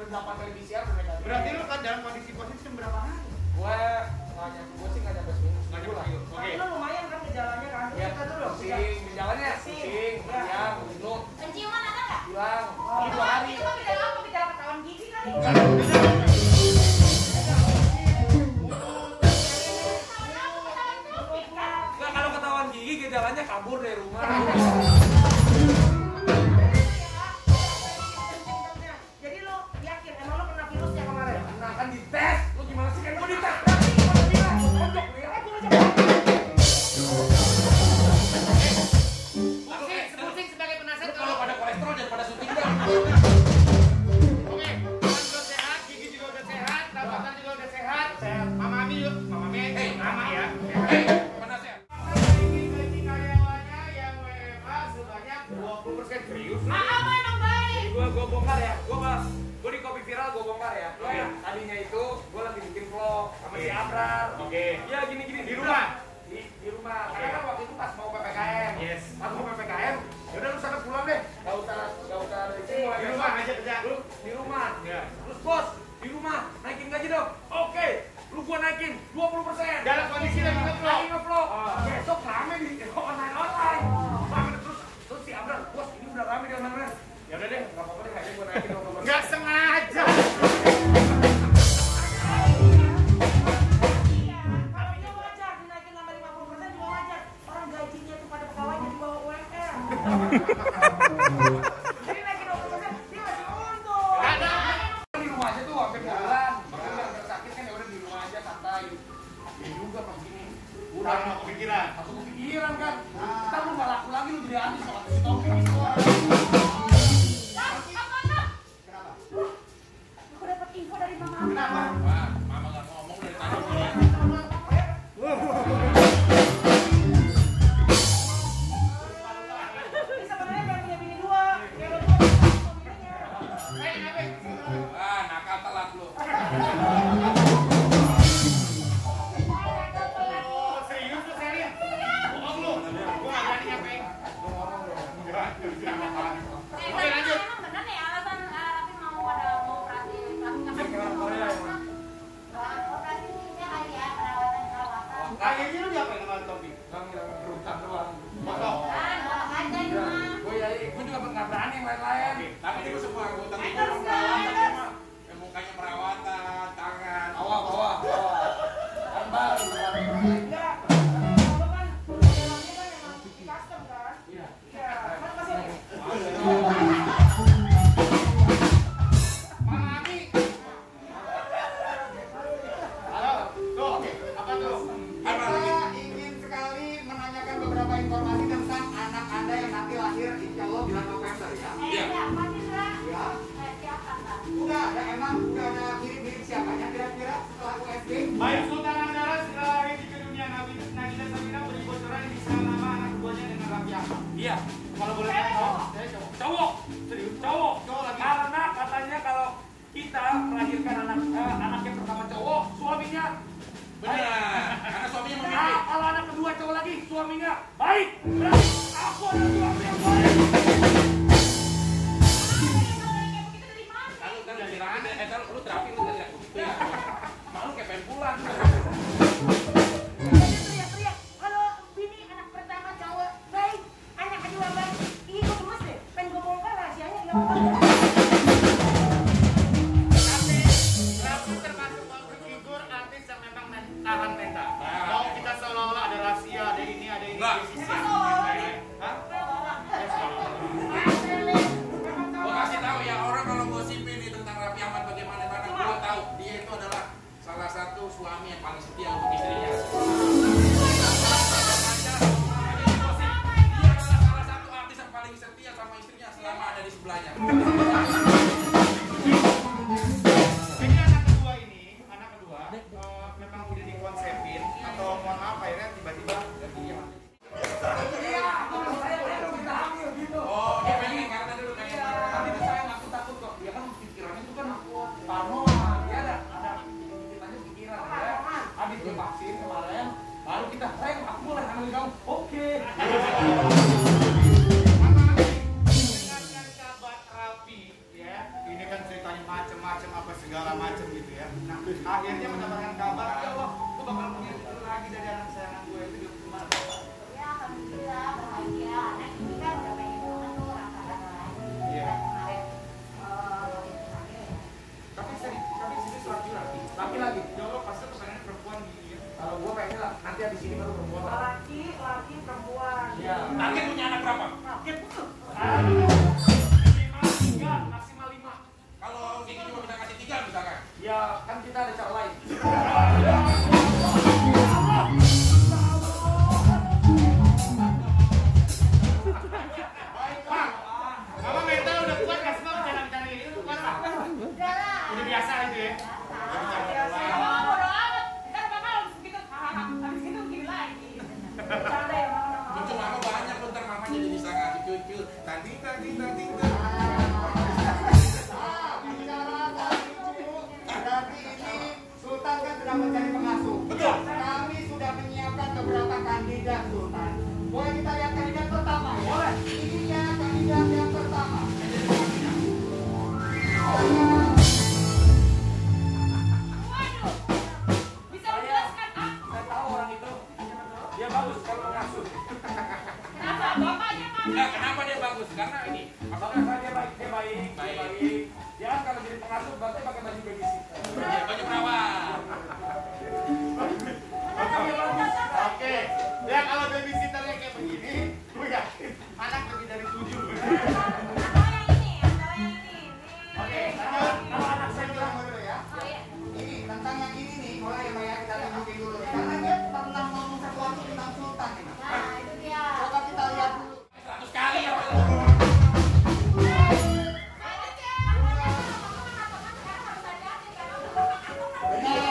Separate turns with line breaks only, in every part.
udah 8 kali PCR udah negatif.
Berarti lu kan dalam kondisi positif berapa hari?
Gue sih nggak nyampe seminggu lah.
Tapi lu lumayan kan gejalanya kan?
Ya, pusing, gejalanya pusing, meriang, gunung.
Penciuman ada nggak?
Hilang.
Itu
2 hari.
mah gejala apa? Gejala ketahuan gigi kali.
Nggak, kalau ketahuan gigi gejalanya kabur dari rumah.
Jadi lu yakin emang lu kena virusnya kemarin?
Nah kan dites, lu gimana sih kan gue dites berarti gimana bilang, gue tonjok nih.
Pusing sebagai penasihat
Kalau pada kolesterol jangan pada syuting dah.
Oke, tangan udah sehat, gigi juga udah sehat, tambatan juga udah sehat. Mama Ami yuk, Mama Ami, Mama ya.
Mana sih?
Gaji karyawannya yang WFH sebanyak 20% serius.
Maaf emang baik.
Gue bongkar ya, gue di kopi viral gue bongkar ya. Tadinya itu gue lagi bikin vlog sama si Abrar.
Oke.
Ya gini-gini
Di rumah.
Di rumah. Karena kan waktu itu pas mau PPKM.
Yes.
Pas mau PPKM, yaudah lu sana pulang deh. Gak usah dari sini.
Di rumah aja kerja.
Lu di rumah.
Ya.
Terus bos, di rumah naikin gaji dong. Oke. Lu gua naikin 20%.
Dalam kondisi lagi ngevlog.
Lagi ngevlog. Besok rame di online. Rame terus si Abrar, bos ini udah rame di online. Ya udah deh, enggak apa-apa deh, kayaknya gua naikin 20%.
Nggak sengaja.
Tapi wajar dinaikin sampai 50% juga wajar. Orang gajinya tuh pada pegawainya di bawah UMR. Jadi naikin 20% dia masih untung.
Ada.
Di rumah aja tuh hampir 2 bulan. Makanya biar sakit kan ya udah di rumah aja santai. Ya juga pas gini.
Udah mau kepikiran.
Aku kepikiran kan. Ntar lu nggak laku lagi lu jadi artis sama si Tommy gitu.
Aku dapat info dari mama.
Kenapa?
Wah, mama nggak ngomong dari tadi.
Ini sebenarnya pengen punya bini 2. Yang lo 2 bininya.
Ah, nakal telat lu.
Oh, serius lu serius? Bohong lu. Gua nggak berani nyampein.
Lu ngomong dong.
Enggak, Oke, lanjut.
Emang bener nih alasan Raffi mau operasi operasi ini kali ya perawatan.
Kayaknya lu diapain sama Topi?
Bang, berurutan doang.
Potong.
Kan bolak aja ini mah.
Gue juga nggak berani yang lain-lain.
Tapi itu semua anggota itu perawatan mah. Yang mukanya perawatan, tangan.
Bawa. Kan baru.
Enggak. Kalau kan dalamnya kan emang custom kan?
Iya.
Iya. Mana masih nih?
Mama Ami. Halo. Tuh, apa tuh? Saya ingin sekali menanyakan beberapa informasi tentang anak Anda yang nanti lahir insya Allah bulan November ya.
Siapa sih, Ra?
Ya.
Siapa, Kak?
Udah ada mirip-mirip siapanya kira-kira setelah USG?
Baik Sultan Andalas setelah lahir di dunia Nagita Sabina beri bocoran yang bisa nama anak keduanya dengan Raffi Ahmad.
Iya.
Kalau boleh tahu,
Saya cowok.
Cowok. Serius cowok.
Cowok lagi.
Karena katanya kalau kita melahirkan anak yang pertama cowok, suaminya
Benar. Karena suaminya memilih.
kalau anak kedua cowok lagi, suaminya baik. Berarti aku adalah suami yang baik.
Kalau kan terapi, lu terapi lu tidak begitu ya.
Malu kayak pengen pulang.
Jadi teriak-teriak. Kalau bini anak pertama cowok baik, anak kedua baik. Ih, gue gemes deh. Pengen gue bongkar rahasianya nggak apa-apa.
Tapi Raffi termasuk figur artis yang memang tahan mental. Mau kita seolah-olah ada rahasia, ada ini,
Enggak.
bisnis
Emang
yang
seolah-olah
lain.
nih?
Hah?
Gua kasih tahu ya orang kalau gosipin nih tentang Raffi Ahmad bagaimana gua tahu dia itu adalah salah satu suami yang paling setia untuk istrinya. Dia adalah salah satu artis yang paling setia sama istrinya selama ada di sebelahnya.
Ini anak kedua memang udah dikonsepin atau mohon maaf akhirnya tiba-tiba gajinya mati.
Oh, dia pengen karena dulu
Tapi
pengen.
saya ngaku takut kok. Dia kan pikirannya itu kan parnoan. Dia ada pikirannya pikiran. Habis divaksin kemarin, baru kita aku boleh hamil kamu. Oke.
Mama Ami, dengarkan kabar Raffi
ya, ini kan ceritanya macam-macam apa segala macam gitu ya. Nah, akhirnya mendapatkan kabar, ya Allah, gue bakal punya cucu lagi dari anak sayangan gue itu di gimana?
Ya, alhamdulillah bahagia. Anak ini kan udah pengen banget tuh rasakan lagi.
Iya.
Kemarin waktu itu hamil ya.
Tapi serius laki-laki. Ya Allah, pasti kesannya perempuan gini ya.
Kalau gua pengen lah, nanti habis ini baru perempuan.
Laki, perempuan.
Iya.
Target punya anak berapa?
Target betul.
Minimal 3, maksimal 5.
Kalau Kiki cuma bisa kasih 3 misalkan.
Ya, kan kita ada cara lain.
Pak, Mama mental udah kuat nggak sih Pak bercanda-bercanda kayak gitu? Kuat Pak?
Udah lah.
Udah biasa itu ya?
Oh, bodo amat. Ntar bakal habis gitu, habis gitu gini lagi. Bercanda ya, Mama.
Cucu mama banyak tuh, ntar mama jadi bisa ngasih cucu. Tanting.
Berarti ini Sultan kan sedang mencari pengasuh.
Betul.
Kami sudah menyiapkan beberapa kandidat Sultan. Boleh kita lihat kandidat pertama ya? Boleh. Ini dia kandidat yang pertama.
Waduh. Bisa menjelaskan ah?
Saya tahu orang itu. Dia bagus kalau mengasuh.
Kenapa? Bapaknya mana?
Enggak, kenapa dia bagus? Karena ini.
Maksudnya saya dia baik. Dia kan kalau jadi pengasuh berarti pakai baju babysitter.
Dia baju perawat.
Oke. Ya kalau babysitternya kayak begini, gue yakin anak lebih dari 7.
Atau yang ini.
Oke,
Nih.
lanjut.
Kalau anak saya bilang dulu ya.
Oh iya.
Ini tentang yang ini nih, boleh ya Mbak ya kita tunjukin dulu. Karena dia pernah ngomong sesuatu tentang Sultan ini.
Nah, itu dia.
Coba kita lihat dulu.
100 kali ya.
Benar.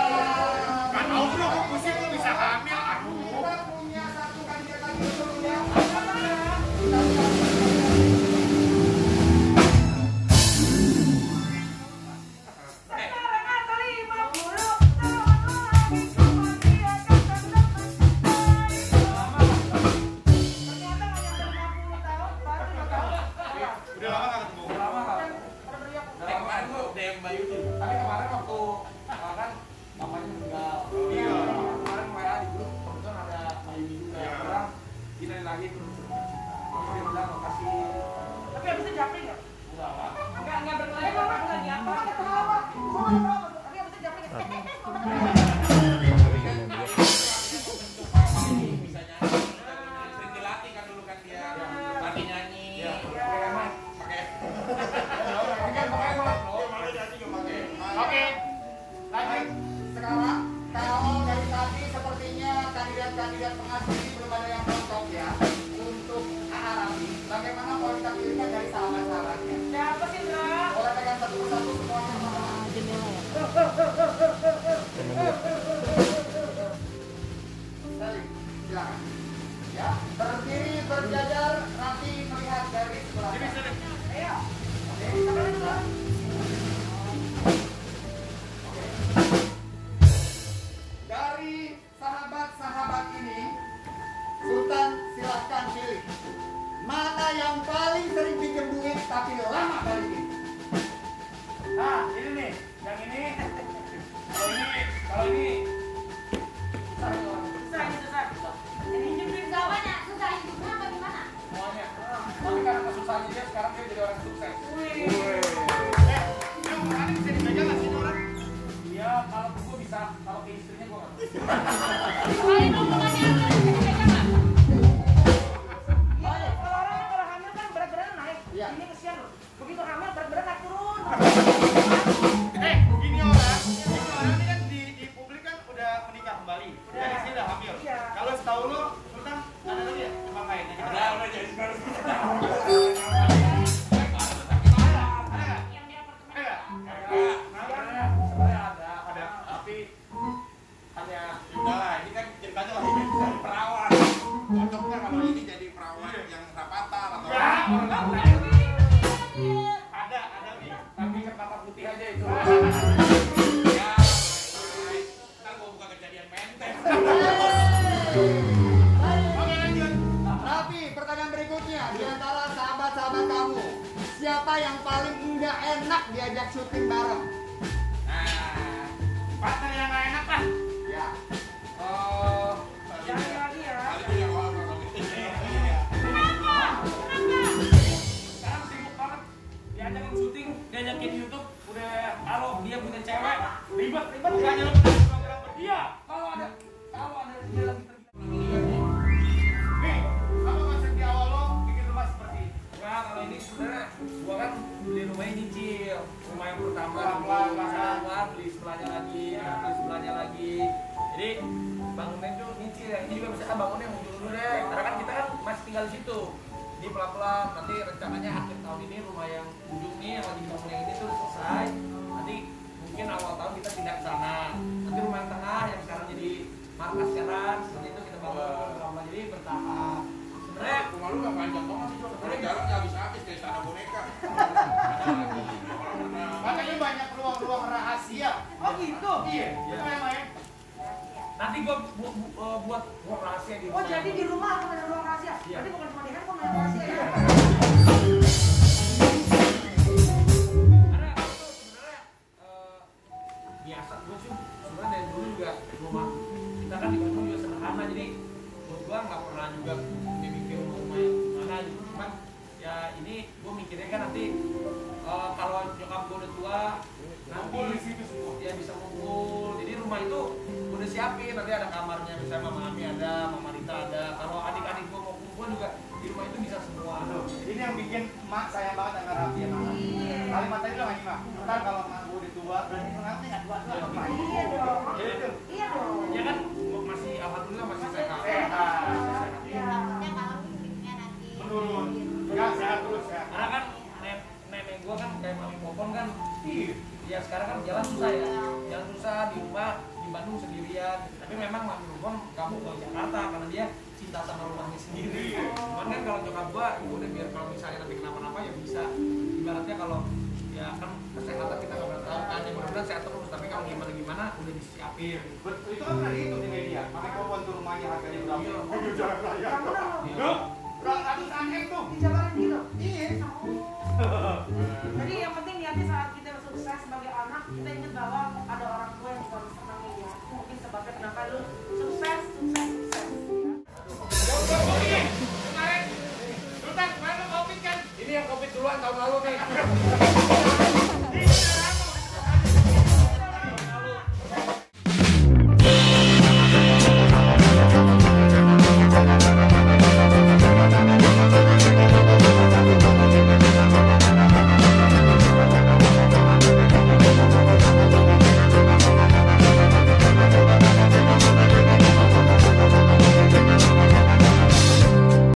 diajak syuting bareng.
Nah, partner yang nggak enak lah.
Ya.
Jangan lagi ya.
Kali itu yang awal kalau gitu.
Sekarang sibuk banget. Diajakin syuting, diajakin YouTube. Udah kalau dia punya cewek, ribet.
Bukannya lo pernah program
Iya, kalau ada dia lagi pergi.
Nih, apa konsep di awal lo bikin rumah seperti ini?
Nah, kalau ini sebenarnya gua kan beli rumahnya nyicil. Rumah yang pertama
Pelan-pelan.
beli sebelahnya lagi, beli sebelahnya lagi. Jadi bangunnya tuh nyicil. Ini juga bisa bangunnya mundur dulu deh. Karena kan kita kan masih tinggal di situ. Jadi pelan-pelan. Nanti rencananya akhir tahun ini rumah yang ujung nih yang lagi dibangun yang ini tuh selesai. Nanti mungkin awal tahun kita pindah ke sana. Nanti rumah yang tengah yang sekarang jadi markas sekarang seperti itu kita bangun. Jadi bertahap. Sebenarnya
Rumah lu nggak panjang banget sih, sebenarnya jaraknya habis-habis kayak istana boneka.
Makanya banyak ruang-ruang rahasia.
Oh gitu.
Iya, itu memang ya.
nanti gua buat ruang rahasia di
Oh jadi di rumah aku ada ruang rahasia.
Iya.
Berarti bukan cuma di handphone ada rahasia ya.
Karena itu sebenarnya biasa gua sih sebenarnya dari dulu juga rumah kita kan di Bandung juga sederhana, jadi buat gua nggak pernah juga mikir rumah yang mana gitu. Cuman ya ini gua mikirnya kan nanti kalau nyokap gua udah tua nanti
Kumpul di situ semua.
ya bisa kumpul. Jadi rumah itu udah siapin, nanti ada kamarnya, misalnya Mama Ami ada, Mama Rita ada. Kalau adik-adik gua mau kumpul juga di rumah itu bisa semua.
Aduh, ini yang bikin mak sayang banget sama Raffi ya Mama.
Iya.
Kalimat tadi lo nggak mak. Ntar kalau mak gue udah tua, berarti nanti nggak tua apa mak?
Iya dong.
Gitu.
Iya dong.
Ya kan masih alhamdulillah masih sehat.
Sehat.
Ya, takutnya kalau hidupnya nanti
Menurun. Nggak sehat terus ya.
Karena kan nenek gua kan kayak Mami Popon kan,
Iya.
ya sekarang kan jalan susah ya, jalan susah di rumah di Bandung sendirian. Tapi memang Mami Popon nggak mau ke Jakarta karena dia cinta sama rumahnya sendiri. Cuman kan kalau nyokap gua, ya udah biar kalau misalnya nanti kenapa-napa ya bisa. Ibaratnya kalau ya kan kesehatan kita nggak pernah tahu kan, ya mudah-mudahan sehat terus. Tapi kalau gimana juga disiapin.
Betul, itu kan pernah dihitung di media. Mami Popon tuh rumahnya harganya berapa?
Iya.
Mobil jalan raya.
Kamu dong.
Iya.
Loh, ratusan M tuh.
Dijabarin gitu.
Iya.
Jadi